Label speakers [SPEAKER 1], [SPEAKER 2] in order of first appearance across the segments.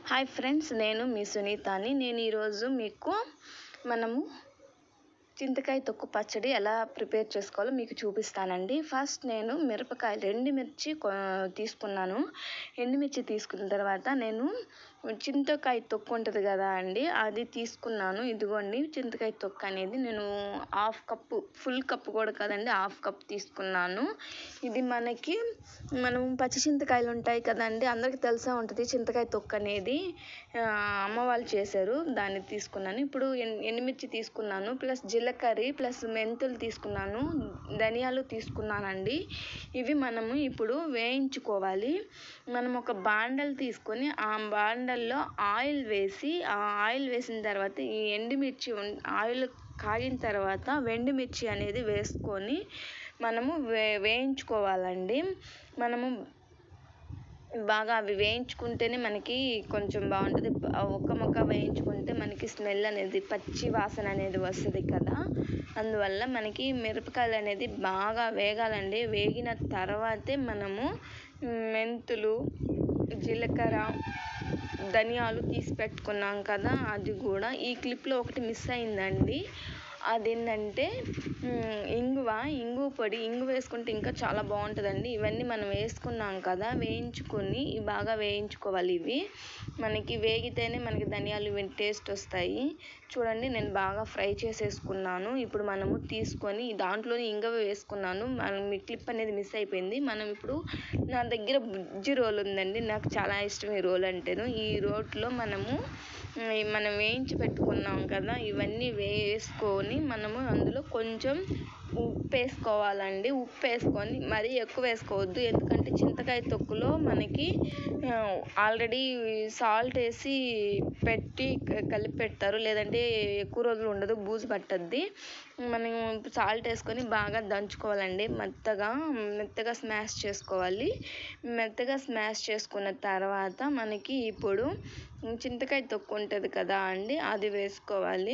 [SPEAKER 1] Hi friends, నేను మీ సునీతాని. నేను ఈరోజు మీకు మనము చింతకాయ తొక్కు పచ్చడి ఎలా ప్రిపేర్ చేసుకోవాలో మీకు చూపిస్తానండి. ఫస్ట్ నేను మిరపకాయలు ఎండుమిర్చి తీసుకున్నాను. ఎండుమిర్చి తీసుకున్న తర్వాత నేను చింతకాయ తొక్కు ఉంటుంది కదా అండి, అది తీసుకున్నాను. ఇదిగోండి చింతకాయ తొక్కు అనేది నేను హాఫ్ కప్పు, ఫుల్ కప్పు కూడా కాదండి, హాఫ్ కప్ తీసుకున్నాను. ఇది మనం పచ్చి చింతకాయలు ఉంటాయి కదండి, అందరికీ తెలిసే ఉంటుంది చింతకాయ తొక్కు అనేది. అమ్మ వాళ్ళు చేశారు, దాన్ని తీసుకున్నాను. ఇప్పుడు ఎండుమిర్చి తీసుకున్నాను, ప్లస్ జీలకర్ర, ప్లస్ మెంతులు తీసుకున్నాను, ధనియాలు తీసుకున్నానండి. ఇవి మనము ఇప్పుడు వేయించుకోవాలి. మనం ఒక బాండలు తీసుకొని ఆ బాండల్లో ఆయిల్ వేసి, ఆ ఆయిల్ వేసిన తర్వాత ఈ ఎండుమిర్చి ఆయిల్ కాగిన తర్వాత ఎండుమిర్చి అనేది వేసుకొని మనము వేయించుకోవాలండి. మనము బాగా అవి వేయించుకుంటేనే మనకి కొంచెం బాగుంటుంది. ఒక్క మొక్క వేయించుకుంటే మనకి స్మెల్ అనేది, పచ్చి వాసన అనేది వస్తుంది కదా. అందువల్ల మనకి మిరపకాయలు అనేది బాగా వేగాలండి. వేగిన తర్వాతే మనము మెంతులు, జీలకర్ర, ధనియాలు తీసి పెట్టుకున్నాం కదా, అది కూడా. ఈ క్లిప్లో ఒకటి మిస్ అయిందండి, అదేంటంటే ఇంగువ పొడి. ఇంగు వేసుకుంటే ఇంకా చాలా బాగుంటుందండి. ఇవన్నీ మనం వేసుకున్నాం కదా, వేయించుకొని బాగా వేయించుకోవాలి. ఇవి మనకి వేగితేనే మనకి ధనియాలు టేస్ట్ వస్తాయి. చూడండి, నేను బాగా ఫ్రై చేసేసుకున్నాను. ఇప్పుడు మనము తీసుకొని దాంట్లోనే ఇంగువ వేసుకున్నాను. మీ క్లిప్ అనేది మిస్ అయిపోయింది. మనం ఇప్పుడు, నా దగ్గర బుజ్జి రోల్ ఉందండి, నాకు చాలా ఇష్టం ఈ రోల్ అంటేను. ఈ రోట్లో మనం వేయించి పెట్టుకున్నాం కదా, ఇవన్నీ వేసుకొని మనము అందులో కొంచెం ఉప్పు వేసుకోవాలండి. ఉప్పు వేసుకొని మరీ ఎక్కువ వేసుకోవద్దు, ఎందుకంటే చింతకాయ తొక్కులో మనకి ఆల్రెడీ సాల్ట్ వేసి కలిపి పెడతారు, లేదంటే ఎక్కువ రోజులు ఉండదు, బూజు పట్టద్ది. మనం సాల్ట్ వేసుకొని బాగా దంచుకోవాలండి. మెత్తగా స్మాష్ చేసుకోవాలి. మెత్తగా స్మాష్ చేసుకున్న తర్వాత మనకి ఇప్పుడు చింతకాయ తొక్కు ఉంటుంది కదా అండి, అది వేసుకోవాలి.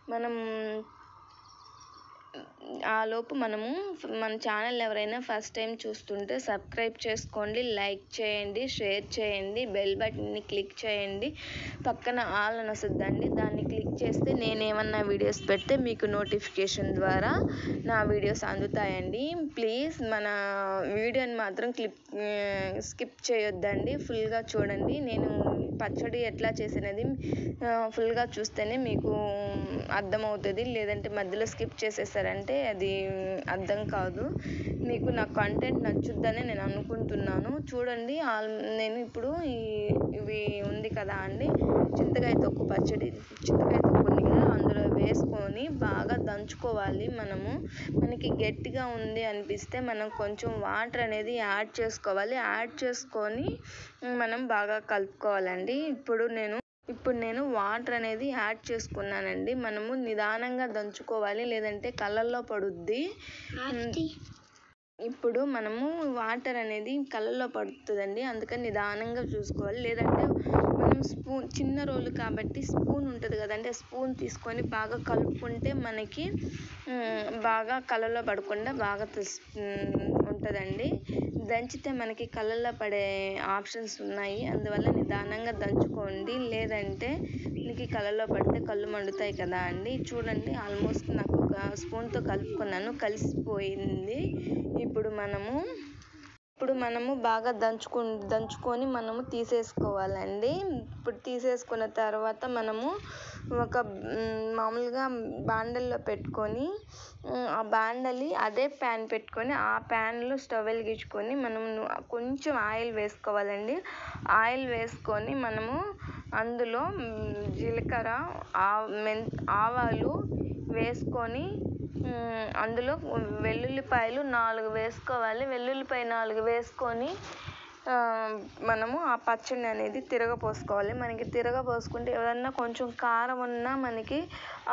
[SPEAKER 1] ఆలోపు మన ఛానల్ ఎవరైనా ఫస్ట్ టైం చూస్తుంటే సబ్స్క్రైబ్ చేసుకోండి, లైక్ చేయండి, షేర్ చేయండి, బెల్ బటన్ని క్లిక్ చేయండి. పక్కన ఆల్ అని వస్తుందండి, దాన్ని క్లిక్ చేస్తే నేను ఏమన్నా వీడియోస్ పెడితే మీకు నోటిఫికేషన్ ద్వారా నా వీడియోస్ అందుతాయండి. ప్లీజ్ మన వీడియోని మాత్రం స్కిప్ చేయొద్దండి, ఫుల్గా చూడండి. నేను పచ్చడి ఎట్లా చేసినది ఫుల్గా చూస్తేనే మీకు అర్థమవుతుంది, లేదంటే మధ్యలో స్కిప్ చేసేసారంటే అది అర్థం కాదు. మీకు నా కంటెంట్ నచ్చుద్దని నేను అనుకుంటున్నాను. చూడండి, నేను ఇప్పుడు ఇవి ఉంది కదా అండి, చింతకాయ తొక్కు పచ్చడి, చింతకాయ తొక్కు ఉంది కదా, అందులో వేసుకొని బాగా దంచుకోవాలి. మనకి గట్టిగా ఉంది అనిపిస్తే మనం కొంచెం వాటర్ అనేది యాడ్ చేసుకోవాలి. యాడ్ చేసుకొని మనం బాగా కలుపుకోవాలండి. ఇప్పుడు నేను వాటర్ అనేది యాడ్ చేసుకున్నానండి. మనము నిదానంగా దంచుకోవాలి, లేదంటే కళ్ళల్లో పడుద్ది. ఇప్పుడు మనము వాటర్ అనేది కళ్ళల్లో పడుతుందండి, అందుకని నిదానంగా చూసుకోవాలి. లేదంటే మనం చిన్న రోలు కాబట్టి స్పూన్ ఉంటుంది కదండి, ఆ స్పూన్ తీసుకొని బాగా కలుపుకుంటే మనకి బాగా కళ్ళల్లో పడకుండా బాగా ఉంటుందండి. దంచితే మనకి కళ్ళల్లో పడే ఆప్షన్స్ ఉన్నాయి, అందువల్ల నిదానంగా దంచుకోండి, లేదంటే మీకు కళ్ళల్లో పడితే కళ్ళు మండుతాయి కదా అండి. చూడండి, ఆల్మోస్ట్ నాకు ఒక స్పూన్తో కలుపుకున్నాను, కలిసిపోయింది. ఇప్పుడు మనము బాగా దంచుకొని మనము తీసేసుకోవాలండి. ఇప్పుడు తీసేసుకున్న తర్వాత మనము ఒక మామూలుగా బాండల్లో పెట్టుకొని, ఆ బాండలి అదే ప్యాన్ పెట్టుకొని, ఆ ప్యాన్లో స్టవ్ వెలిగించుకొని మనం కొంచెం ఆయిల్ వేసుకోవాలండి. ఆయిల్ వేసుకొని మనము అందులో జీలకర్ర, ఆవాలు వేసుకొని అందులో వెల్లుల్లిపాయలు 4 వేసుకోవాలి. వెల్లుల్లిపాయ 4 వేసుకొని మనము ఆ పచ్చడిని అనేది తిరగపోసుకోవాలి. మనకి తిరగపోసుకుంటే ఏదన్నా కొంచెం కారం ఉన్నా మనకి ఆ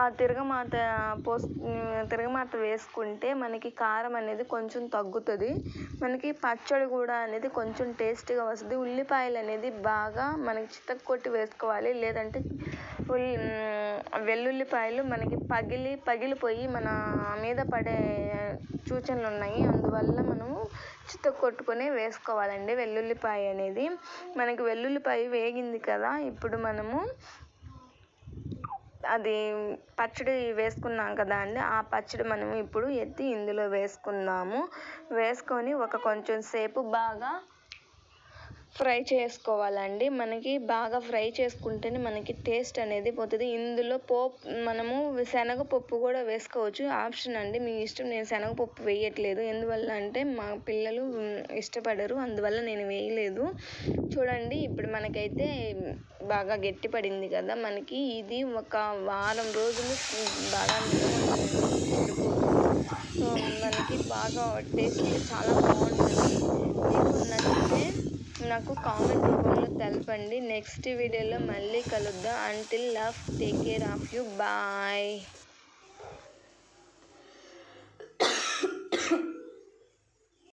[SPEAKER 1] తిరగమాత వేసుకుంటే మనకి కారం అనేది కొంచెం తగ్గుతుంది. మనకి పచ్చడి కూడా అనేది కొంచెం టేస్ట్గా వస్తుంది. ఉల్లిపాయలు అనేది బాగా మనకి చితక్కొట్టి వేసుకోవాలి, లేదంటే వెల్లుల్లిపాయలు మనకి పగిలిపోయి మన మీద పడే సూచనలు ఉన్నాయి. అందువల్ల మనము చితక్కొట్టుకొని వేసుకోవాలండి వెల్లుల్లిపాయ అనేది. మనకి వెల్లుల్లిపాయ వేగింది కదా, ఇప్పుడు మనము అది పచ్చడి వేసుకున్నాం కదా అండి, ఆ పచ్చడి మనము ఇప్పుడు ఎత్తి ఇందులో వేసుకుందాము. వేసుకొని కొంచెం సేపు బాగా ఫ్రై చేసుకోవాలండి. మనకి బాగా ఫ్రై చేసుకుంటేనే మనకి టేస్ట్ అనేది పోతుంది. ఇందులో మనము శనగపప్పు కూడా వేసుకోవచ్చు, ఆప్షన్ అండి, మీ ఇష్టం. నేను శనగపప్పు వేయట్లేదు, ఎందువల్ల అంటే మా పిల్లలు ఇష్టపడరు, అందువల్ల నేను వేయలేదు. చూడండి, ఇప్పుడు మనకైతే బాగా గట్టిపడింది కదా. మనకి ఇది ఒక వారం రోజులు బాగా మనకి బాగా టేస్ట్ చాలా బాగుంటుంది. మీకు నచ్చితే నాకు కామెంట్ రూపంలో తెలపండి. నెక్స్ట్ వీడియోలో మళ్ళీ కలుద్దాం. Until love, take care of you, bye.